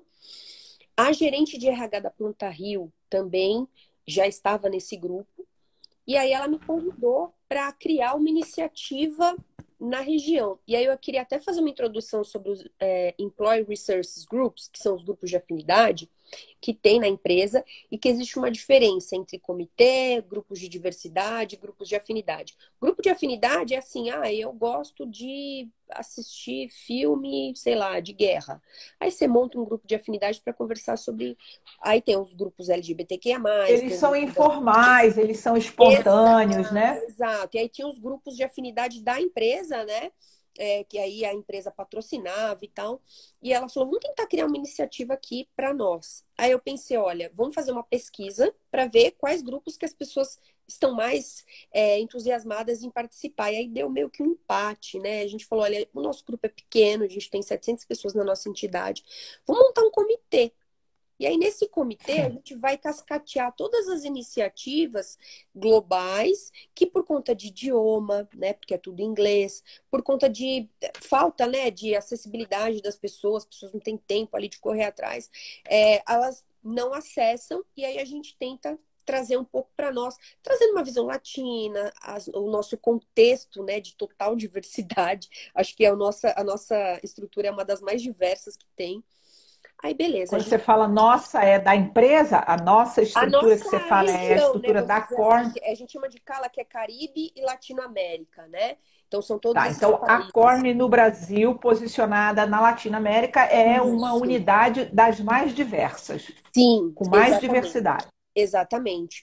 A gerente de R H da Planta Rio também já estava nesse grupo. E aí ela me convidou para criar uma iniciativa na região. E aí eu queria até fazer uma introdução sobre os é, Employee Resources Groups, que são os grupos de afinidade que tem na empresa, e que existe uma diferença entre comitê, grupos de diversidade, grupos de afinidade. Grupo de afinidade é assim, ah, eu gosto de assistir filme, sei lá, de guerra. Aí você monta um grupo de afinidade para conversar sobre... Aí tem os grupos L G B T Q I A mais, Eles tem o são grupo das... informais, eles são espontâneos, Exato, né? exato. E aí tinha os grupos de afinidade da empresa, né? É, que aí a empresa patrocinava e tal. E ela falou, vamos tentar criar uma iniciativa aqui para nós. Aí eu pensei, olha, vamos fazer uma pesquisa para ver quais grupos que as pessoas estão mais é, entusiasmadas em participar. E aí deu meio que um empate, né? A gente falou, olha, o nosso grupo é pequeno, a gente tem setecentas pessoas na nossa entidade. Vamos montar um comitê. E aí, nesse comitê, a gente vai cascatear todas as iniciativas globais que, por conta de idioma, né, porque é tudo em inglês, por conta de falta, né, de acessibilidade das pessoas, as pessoas não têm tempo ali de correr atrás, é, elas não acessam, e aí a gente tenta trazer um pouco para nós, trazendo uma visão latina, as, o nosso contexto, né, de total diversidade. Acho que a nossa, a nossa estrutura é uma das mais diversas que tem. Aí, beleza. Quando Gente... você fala nossa, é da empresa, a nossa A estrutura que nossa você fala é a região, né? estrutura Vamos da dizer assim, Corn. que a gente chama de Cala, que é Caribe e Latinoamérica, né? Então, são todos Tá, esses então a países. Corn no Brasil, posicionada na Latinoamérica, é uma Isso. unidade das mais diversas, Sim, com mais exatamente. diversidade. Exatamente.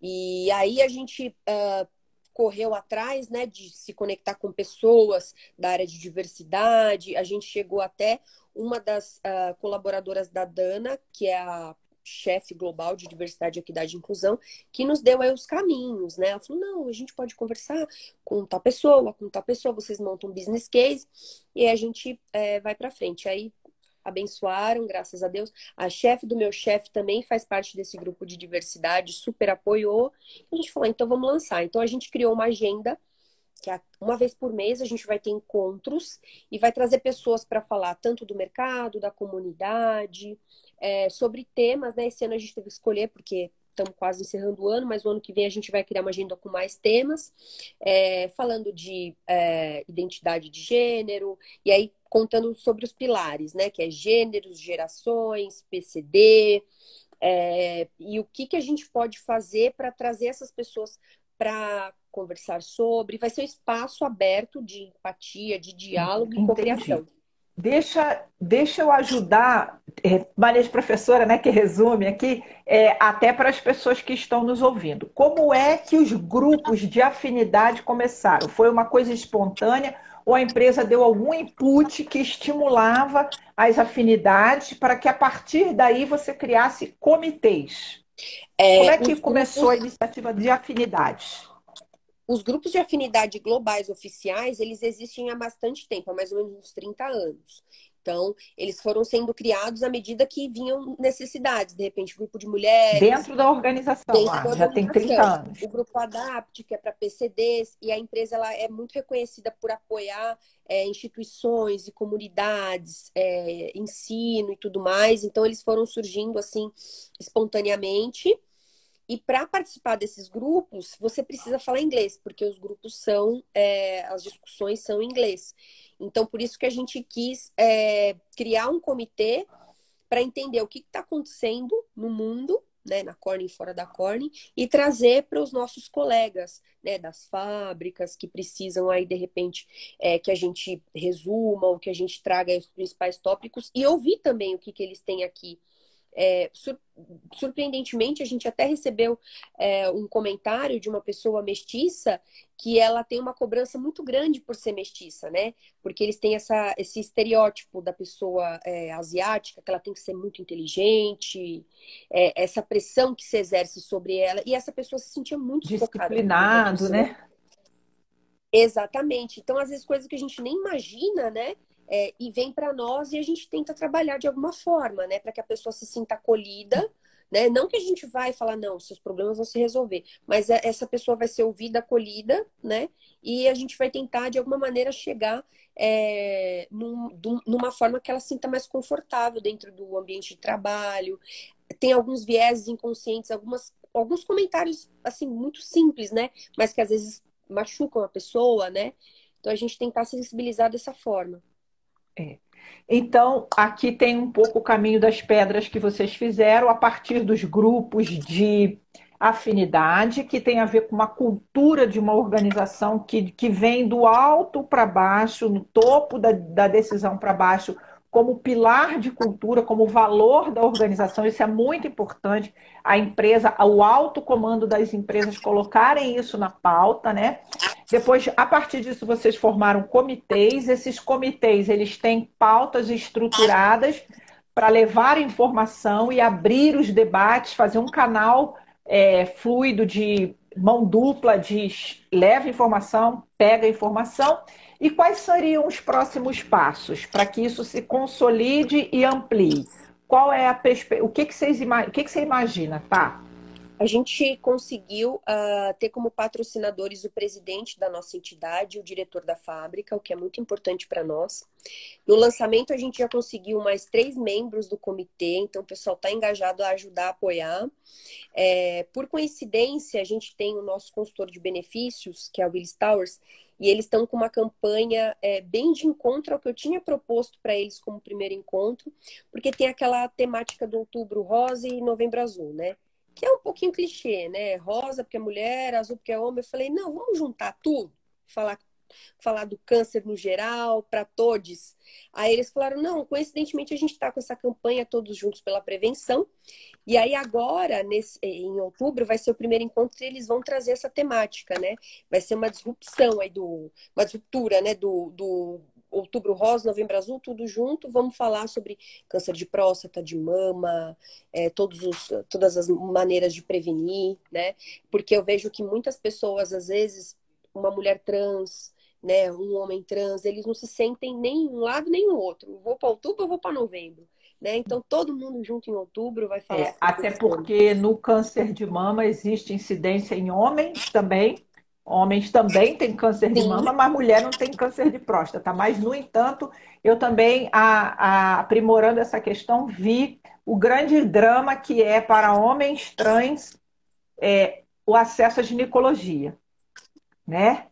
E aí a gente uh, correu atrás, né, de se conectar com pessoas da área de diversidade. A gente chegou até uma das uh, colaboradoras da Dana, que é a chefe global de diversidade, equidade e inclusão, que nos deu aí os caminhos, né? Ela falou, não, a gente pode conversar com tal pessoa, com tal pessoa, vocês montam um business case e aí a gente é, vai para frente. Aí abençoaram, graças a Deus. A chefe do meu chefe também faz parte desse grupo de diversidade, super apoiou. A gente falou, então vamos lançar. Então a gente criou uma agenda que uma vez por mês a gente vai ter encontros e vai trazer pessoas para falar tanto do mercado, da comunidade, é, sobre temas, né? Esse ano a gente teve que escolher, porque estamos quase encerrando o ano, mas o ano que vem a gente vai criar uma agenda com mais temas, é, falando de é, identidade de gênero, e aí contando sobre os pilares, né? Que é gêneros, gerações, P C D, é, e o que, que a gente pode fazer para trazer essas pessoas para conversar sobre. Vai ser um espaço aberto de empatia, de diálogo e Entendi. cocriação. Deixa, deixa eu ajudar, é, Maria de professora, né, que resume aqui, é, até para as pessoas que estão nos ouvindo. Como é que os grupos de afinidade começaram? Foi uma coisa espontânea ou a empresa deu algum input que estimulava as afinidades para que a partir daí você criasse comitês? Como É, é que os começou a grupos iniciativa de afinidades? Os grupos de afinidade globais oficiais, eles existem há bastante tempo, há mais ou menos uns trinta anos. Então, eles foram sendo criados à medida que vinham necessidades, de repente, grupo de mulheres, Dentro da organização, dentro ah, da já tem trinta organização. anos. O grupo Adapt, que é para P C Ds, e a empresa ela é muito reconhecida por apoiar é, instituições e comunidades, é, ensino e tudo mais. Então, eles foram surgindo assim espontaneamente. E para participar desses grupos, você precisa falar inglês, porque os grupos são, é, as discussões são em inglês. Então, por isso que a gente quis é, criar um comitê para entender o que está acontecendo no mundo, né, na Corning e fora da Corning, e trazer para os nossos colegas, né, das fábricas que precisam aí, de repente, é, que a gente resuma ou que a gente traga os principais tópicos e ouvir também o que, que eles têm aqui. É, sur surpreendentemente, a gente até recebeu é, um comentário de uma pessoa mestiça que ela tem uma cobrança muito grande por ser mestiça, né? Porque eles têm essa, esse estereótipo da pessoa é, asiática, que ela tem que ser muito inteligente, é, essa pressão que se exerce sobre ela, e essa pessoa se sentia muito sufocada por conta Disciplinado, disso, né? né? Exatamente. Então, às vezes, coisas que a gente nem imagina, né? É, e vem para nós e a gente tenta trabalhar de alguma forma, né? Para que a pessoa se sinta acolhida, né? Não que a gente vai falar, não, seus problemas vão se resolver, mas essa pessoa vai ser ouvida, acolhida, né? E a gente vai tentar, de alguma maneira, chegar é, num, numa forma que ela se sinta mais confortável dentro do ambiente de trabalho. Tem alguns vieses inconscientes, algumas, alguns comentários, assim, muito simples, né? Mas que às vezes machucam a pessoa, né? Então a gente tentar sensibilizar dessa forma. É. Então, aqui tem um pouco o caminho das pedras que vocês fizeram a partir dos grupos de afinidade, que tem a ver com uma cultura de uma organização que, que vem do alto para baixo, no topo da, da decisão para baixo, como pilar de cultura, como valor da organização. Isso é muito importante. A empresa, o alto comando das empresas colocarem isso na pauta, né? Depois, a partir disso, vocês formaram comitês. Esses comitês, eles têm pautas estruturadas para levar informação e abrir os debates, fazer um canal é, fluido de mão dupla, de leva informação, pega informação. E quais seriam os próximos passos para que isso se consolide e amplie? Qual é a perspe... o que que vocês ima... o que que você imagina, tá? A gente conseguiu uh, ter como patrocinadores o presidente da nossa entidade, o diretor da fábrica, o que é muito importante para nós. No lançamento, a gente já conseguiu mais três membros do comitê, então o pessoal está engajado a ajudar a apoiar. É, por coincidência, a gente tem o nosso consultor de benefícios, que é o Willis Towers, e eles estão com uma campanha é, bem de encontro ao que eu tinha proposto para eles como primeiro encontro, porque tem aquela temática do outubro rosa e novembro azul, né? Que é um pouquinho clichê, né? Rosa porque é mulher, azul porque é homem. Eu falei, não, vamos juntar tudo, falar, falar do câncer no geral, para todos. Aí eles falaram, não, coincidentemente a gente está com essa campanha Todos Juntos pela Prevenção. E aí agora, nesse, em outubro, vai ser o primeiro encontro e eles vão trazer essa temática, né? Vai ser uma disrupção aí, do, uma disruptura, né? Do, do Outubro Rosa, Novembro Azul, tudo junto. Vamos falar sobre câncer de próstata, de mama, é, todos os, todas as maneiras de prevenir, né? Porque eu vejo que muitas pessoas, às vezes, uma mulher trans, né, um homem trans, eles não se sentem nem um lado nem o outro. Eu vou para outubro, eu vou para novembro. Né? Então, todo mundo junto em outubro vai falar É, sobre até esse tema. porque no câncer de mama existe incidência em homens também. Homens também têm câncer de Sim. mama, mas mulher não tem câncer de próstata. Mas, no entanto, eu também, a, a, aprimorando essa questão, vi o grande drama que é para homens trans é, o acesso à ginecologia, né?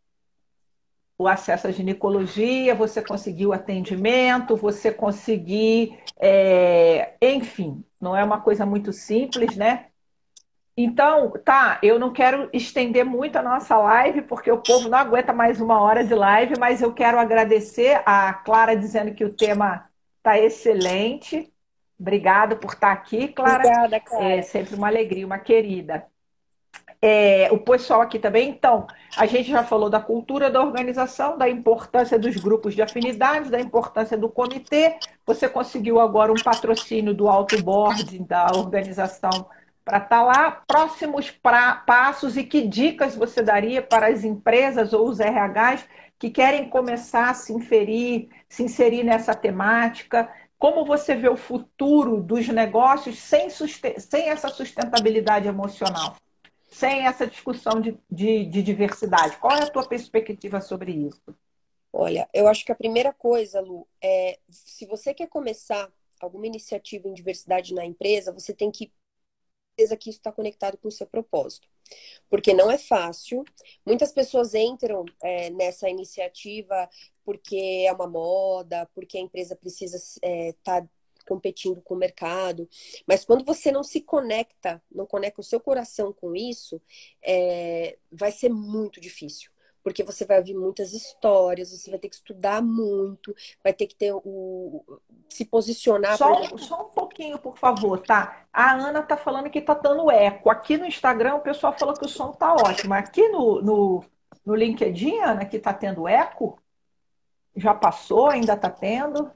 O acesso à ginecologia, você conseguir o atendimento, você conseguir, é, enfim, não é uma coisa muito simples, né? Então, tá, eu não quero estender muito a nossa live, porque o povo não aguenta mais uma hora de live, mas eu quero agradecer a Clara dizendo que o tema está excelente. Obrigado por estar aqui, Clara. Obrigada, É Clara. sempre uma alegria, uma querida. É, o pessoal aqui também, então, a gente já falou da cultura da organização, da importância dos grupos de afinidades, da importância do comitê. Você conseguiu agora um patrocínio do alto board da organização para estar lá. Próximos pra, passos e que dicas você daria para as empresas ou os R Hs que querem começar a se inserir, se inserir nessa temática? Como você vê o futuro dos negócios sem, sem essa sustentabilidade emocional? Sem essa discussão de, de, de diversidade. Qual é a tua perspectiva sobre isso? Olha, eu acho que a primeira coisa, Lu, é se você quer começar alguma iniciativa em diversidade na empresa, você tem que ter certeza que isso está conectado com o seu propósito. Porque não é fácil. Muitas pessoas entram é, nessa iniciativa porque é uma moda, porque a empresa precisa estar é, tá competindo com o mercado. Mas quando você não se conecta, não conecta o seu coração com isso, é, vai ser muito difícil. Porque você vai ouvir muitas histórias, você vai ter que estudar muito, vai ter que ter o, se posicionar. Só, por exemplo... só um pouquinho, por favor, tá? A Ana tá falando que tá dando eco. Aqui no Instagram o pessoal falou que o som tá ótimo. Aqui no, no, no LinkedIn, Ana, que tá tendo eco? Já passou, ainda tá tendo?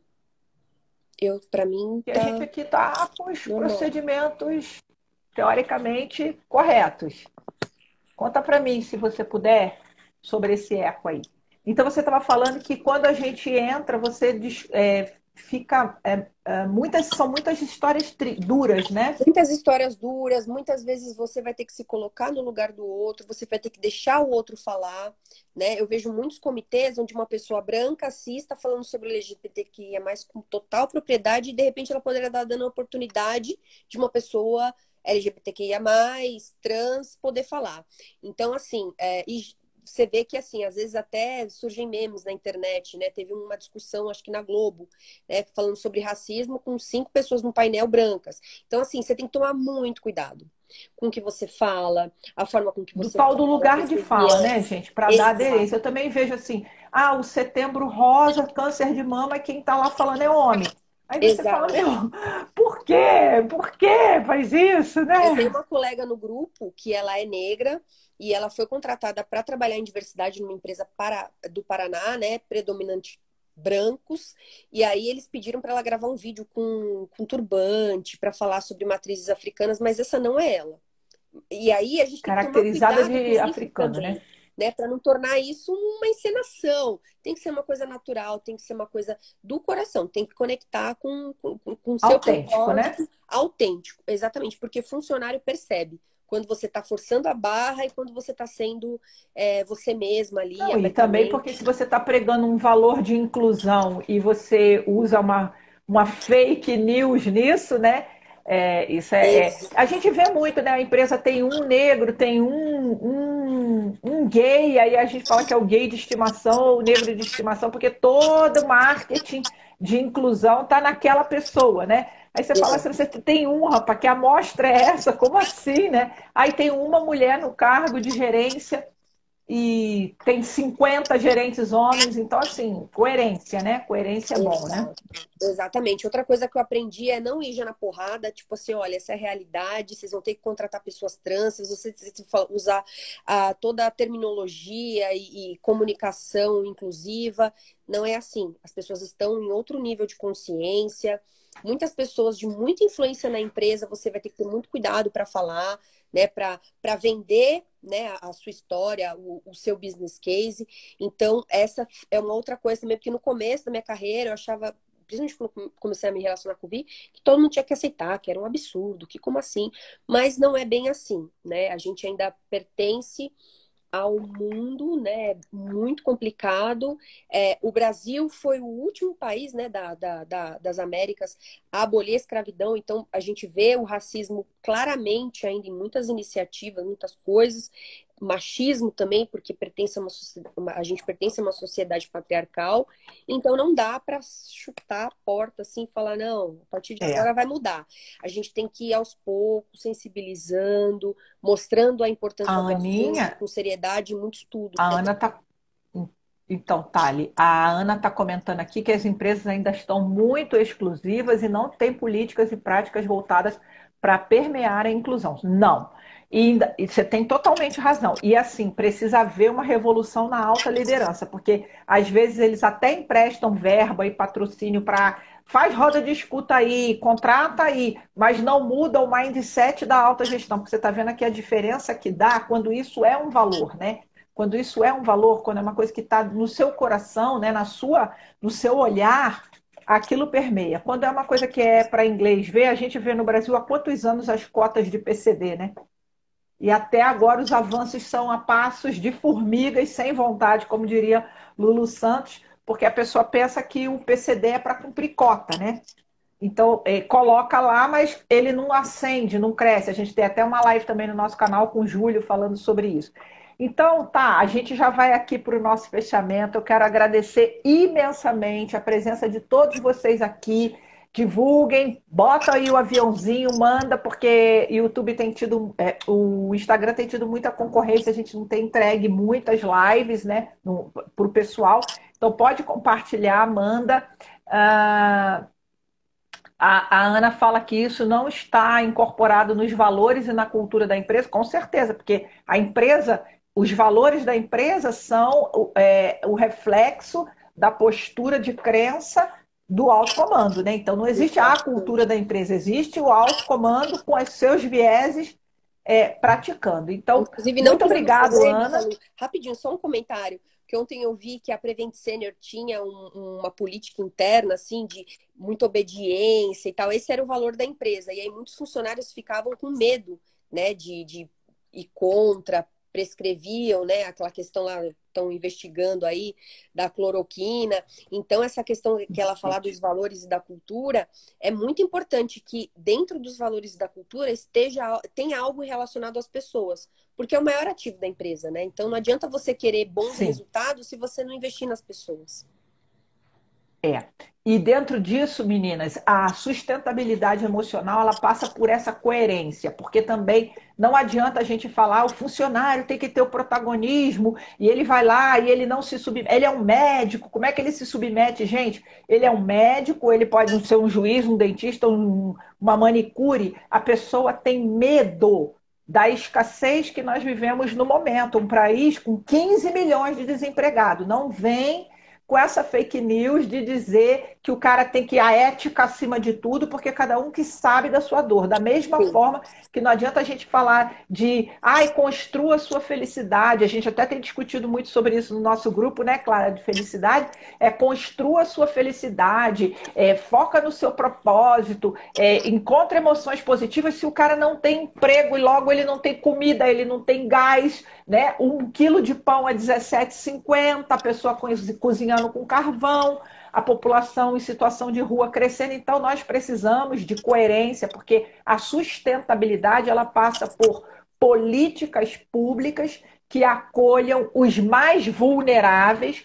Eu, para mim, E tá a gente aqui tá com os normal. procedimentos teoricamente corretos. Conta para mim, se você puder, sobre esse eco aí. Então, você estava falando que quando a gente entra, você é, fica... É, é, muitas, são muitas histórias duras, né? Muitas histórias duras, muitas vezes você vai ter que se colocar no lugar do outro, você vai ter que deixar o outro falar, né? Eu vejo muitos comitês onde uma pessoa branca assista falando sobre L G B T Q I A mais, com total propriedade, e de repente ela poderia estar dando a oportunidade de uma pessoa L G B T Q I A mais, trans, poder falar. Então, assim, é, e você vê que, assim, às vezes até surgem memes na internet, né? Teve uma discussão, acho que na Globo, né? Falando sobre racismo com cinco pessoas no painel brancas. Então, assim, você tem que tomar muito cuidado com o que você fala, a forma com que Do você tal fala. do lugar de fala, né, gente? Para dar aderência. Eu também vejo assim, ah, o setembro rosa, câncer de mama, quem tá lá falando é homem. Aí você fala, Exato. meu, por quê? Por quê faz isso, Eu tenho né? uma colega no grupo que ela é negra e ela foi contratada para trabalhar em diversidade numa empresa para, do Paraná, né, predominante brancos, e aí eles pediram para ela gravar um vídeo com, com turbante para falar sobre matrizes africanas, mas essa não é ela. E aí a gente tem que tomar Caracterizada cuidado de com isso africano, né? também, né, para não tornar isso uma encenação. Tem que ser uma coisa natural, tem que ser uma coisa do coração, tem que conectar com o com, com seu Autêntico, né? propósito autêntico, exatamente, porque funcionário percebe quando você está forçando a barra e quando você está sendo é, você mesma ali, Não, e também porque abertamente. se você está pregando um valor de inclusão e você usa uma, uma fake news nisso, né? É, isso é, é- Ex A gente vê muito, né? A empresa tem um negro, tem um, um, um gay, aí a gente fala que é o gay de estimação ou o negro de estimação, porque todo marketing de inclusão está naquela pessoa, né? Aí você fala assim, Exato. você tem um, rapaz, que amostra é essa? Como assim, né? Aí tem uma mulher no cargo de gerência e tem cinquenta gerentes homens, então assim, coerência, né? Coerência é bom, né? Exato. Exatamente. Outra coisa que eu aprendi é não ir já na porrada, tipo assim, olha, essa é a realidade, vocês vão ter que contratar pessoas trans, se você usar a, toda a terminologia e, e comunicação inclusiva. Não é assim. As pessoas estão em outro nível de consciência. Muitas pessoas de muita influência na empresa, você vai ter que ter muito cuidado para falar, né? Para para vender, né, a, a sua história, o, o seu business case. Então, essa é uma outra coisa também, porque no começo da minha carreira eu achava, principalmente quando comecei a me relacionar com o Vi, que todo mundo tinha que aceitar, que era um absurdo, que como assim? Mas não é bem assim, né? A gente ainda pertence ao mundo, né, muito complicado. É, o Brasil foi o último país, né, da, da, da, das Américas a abolir a escravidão, então a gente vê o racismo claramente ainda em muitas iniciativas, muitas coisas. machismo também, porque pertence a, uma, uma, a gente pertence a uma sociedade patriarcal, então não dá para chutar a porta assim e falar, não, a partir de É. agora vai mudar. A gente tem que ir aos poucos, sensibilizando, mostrando a A importância do assunto, Aninha, com seriedade e muito estudo. a Ana tá. Então, Thali, a Ana está comentando aqui que as empresas ainda estão muito exclusivas e não têm políticas e práticas voltadas para permear a inclusão. Não. E, ainda, e você tem totalmente razão. E assim, precisa haver uma revolução na alta liderança, porque às vezes eles até emprestam verba e patrocínio para faz roda de escuta aí, contrata aí, mas não muda o mindset da alta gestão, porque você está vendo aqui a diferença que dá quando isso é um valor, né? Quando isso é um valor, quando é uma coisa que está no seu coração, né, na sua, no seu olhar, aquilo permeia. Quando é uma coisa que é para inglês ver, a gente vê no Brasil há quantos anos as cotas de P C D, né? E até agora os avanços são a passos de formigas sem vontade, como diria Lulu Santos, porque a pessoa pensa que o P C D é para cumprir cota, né? Então, é, coloca lá, mas ele não acende, não cresce. A gente tem até uma live também no nosso canal com o Júlio falando sobre isso. Então, tá, a gente já vai aqui para o nosso fechamento. Eu quero agradecer imensamente a presença de todos vocês aqui. Divulguem, bota aí o aviãozinho, manda, porque o YouTube tem tido, é, o Instagram tem tido muita concorrência, a gente não tem entregue muitas lives, né, para o pessoal. Então, pode compartilhar, manda. Ah, a, a Ana fala que isso não está incorporado nos valores e na cultura da empresa, com certeza, porque a empresa, os valores da empresa são é, o reflexo da postura de crença do alto comando, né? Então não existe a cultura da empresa, existe o alto comando com os seus vieses é, praticando. Então, Inclusive, não muito precisamos obrigado, fazer, Ana. Lu, rapidinho, só um comentário. Que ontem eu vi que a Prevent Senior tinha um, uma política interna, assim, de muita obediência e tal. Esse era o valor da empresa. E aí muitos funcionários ficavam com medo, né, de, de ir contra, prescreviam, né, aquela questão lá, estão investigando aí, da cloroquina. Então, essa questão que ela fala dos valores e da cultura, é muito importante que dentro dos valores da cultura esteja, tenha algo relacionado às pessoas. Porque é o maior ativo da empresa, né? Então, não adianta você querer bons Sim. resultados se você não investir nas pessoas. É. E dentro disso, meninas, a sustentabilidade emocional, ela passa por essa coerência, porque também não adianta a gente falar, o funcionário tem que ter o protagonismo, e ele vai lá e ele não se submete, ele é um médico, como é que ele se submete, gente? Ele é um médico, ele pode ser um juiz, um dentista, um, uma manicure, a pessoa tem medo da escassez que nós vivemos no momento, um país com quinze milhões de desempregados, não vem com essa fake news de dizer que o cara tem que ir a ética acima de tudo, porque cada um que sabe da sua dor. Da mesma Sim. forma que não adianta a gente falar de, ai, construa a sua felicidade. A gente até tem discutido muito sobre isso no nosso grupo, né, Clara, de felicidade. É construa a sua felicidade, é, foca no seu propósito, é, encontra emoções positivas. Se o cara não tem emprego e logo ele não tem comida, ele não tem gás, né? Um quilo de pão é dezessete reais e cinquenta centavos, a pessoa cozinhando com carvão, a população em situação de rua crescendo. Então, nós precisamos de coerência, porque a sustentabilidade ela passa por políticas públicas que acolham os mais vulneráveis,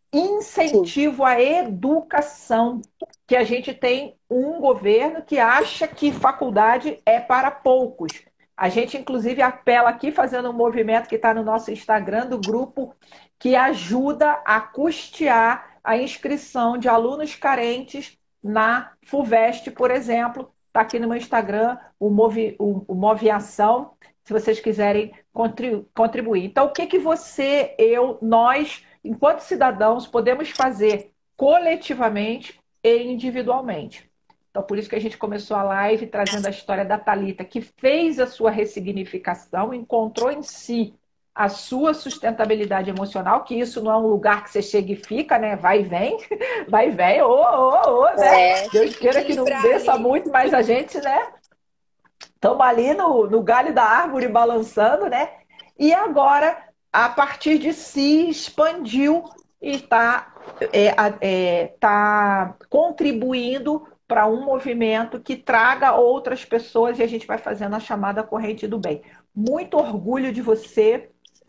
incentivo à educação, que a gente tem um governo que acha que faculdade é para poucos. A gente, inclusive, apela aqui, fazendo um movimento que está no nosso Instagram, do grupo que ajuda a custear a inscrição de alunos carentes na FUVEST, por exemplo. Está aqui no meu Instagram, o, Movi, o, o Moviação, se vocês quiserem contribuir. Então, o que, que você, eu, nós, enquanto cidadãos, podemos fazer coletivamente e individualmente? Então, por isso que a gente começou a live trazendo a história da Thalita, que fez a sua ressignificação, encontrou em si a sua sustentabilidade emocional, que isso não é um lugar que você chega e fica, né? Vai e vem, vai e vem, ô, ô, ô, né? É, Deus queira que não desça muito, mas a gente, né? Estamos ali no, no galho da árvore balançando, né? E agora, a partir de si, expandiu e está é, é, tá contribuindo para um movimento que traga outras pessoas e a gente vai fazendo a chamada corrente do bem. Muito orgulho de você,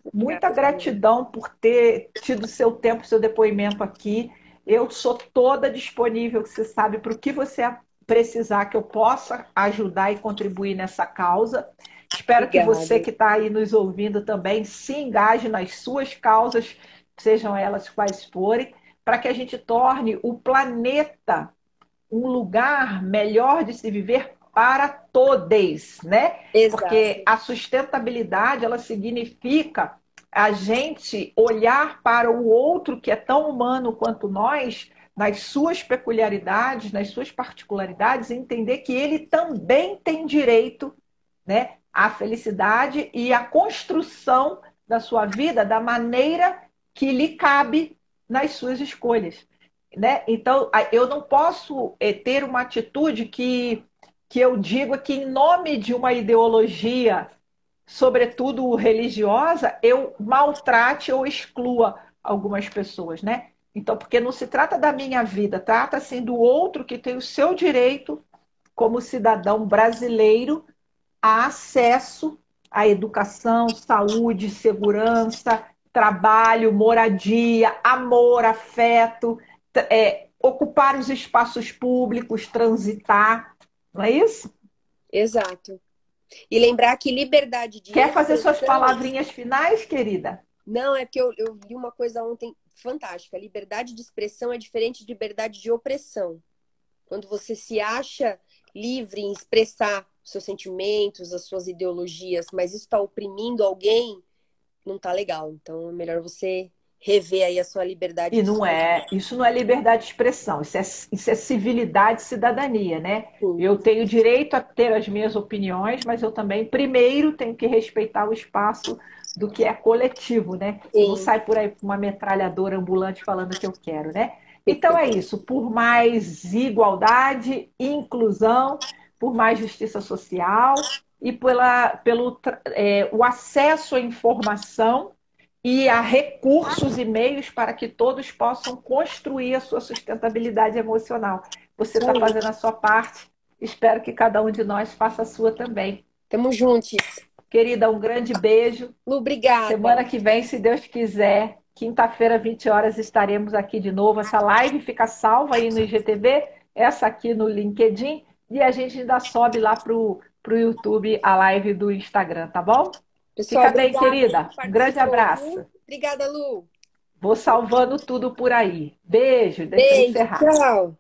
Muita Obrigada, Lu. gratidão por ter tido seu tempo, seu depoimento aqui. Eu sou toda disponível, você sabe, para o que você precisar, que eu possa ajudar e contribuir nessa causa. Espero que você Obrigada. que está aí nos ouvindo também se engaje nas suas causas, sejam elas quais forem, para que a gente torne o planeta um lugar melhor de se viver para todos, né? Porque Exato. a sustentabilidade, ela significa a gente olhar para o outro que é tão humano quanto nós, nas suas peculiaridades, nas suas particularidades, e entender que ele também tem direito, né, à felicidade e à construção da sua vida da maneira que lhe cabe nas suas escolhas, né? Então, eu não posso é, ter uma atitude que, que eu digo que, em nome de uma ideologia, sobretudo religiosa, eu maltrate ou exclua algumas pessoas, né? Então, porque não se trata da minha vida, trata-se do outro que tem o seu direito, como cidadão brasileiro, a acesso à educação, saúde, segurança, trabalho, moradia, amor, afeto, é, ocupar os espaços públicos, transitar, não é isso? Exato. E lembrar que liberdade de Quer fazer suas expressão. palavrinhas finais, querida? Não, é porque eu, eu li uma coisa ontem fantástica. Liberdade de expressão é diferente de liberdade de opressão. Quando você se acha livre em expressar os seus sentimentos, as suas ideologias, mas isso está oprimindo alguém, não tá legal. Então é melhor você rever aí a sua liberdade E de não expressão. é, isso não é liberdade de expressão, isso é, isso é civilidade e cidadania, né? Sim, Eu tenho direito a ter as minhas opiniões, mas eu também, primeiro, tenho que respeitar o espaço do que é coletivo, né? Eu não sim. saio por aí com uma metralhadora ambulante falando o que eu quero, né? Então é isso, por mais igualdade, inclusão, por mais justiça social e pela, pelo é, o acesso à informação e a recursos e meios para que todos possam construir a sua sustentabilidade emocional. Você Isso está aí. fazendo a sua parte, espero que cada um de nós faça a sua também. Tamo juntos. Querida, um grande beijo. Lu, obrigada. Semana que vem, se Deus quiser, quinta-feira, vinte horas, estaremos aqui de novo. Essa live fica salva aí no I G T V, essa aqui no LinkedIn, e a gente ainda sobe lá para o YouTube a live do Instagram, tá bom? Pessoal, Fica bem, obrigada aí querida. que Um grande participou, abraço. viu? Obrigada, Lu. Vou salvando tudo por aí. Beijo, deixa eu Beijo, encerrar. tchau.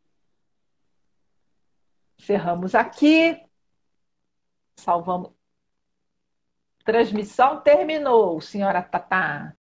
Encerramos aqui. Salvamos. Transmissão terminou, senhora Tatá.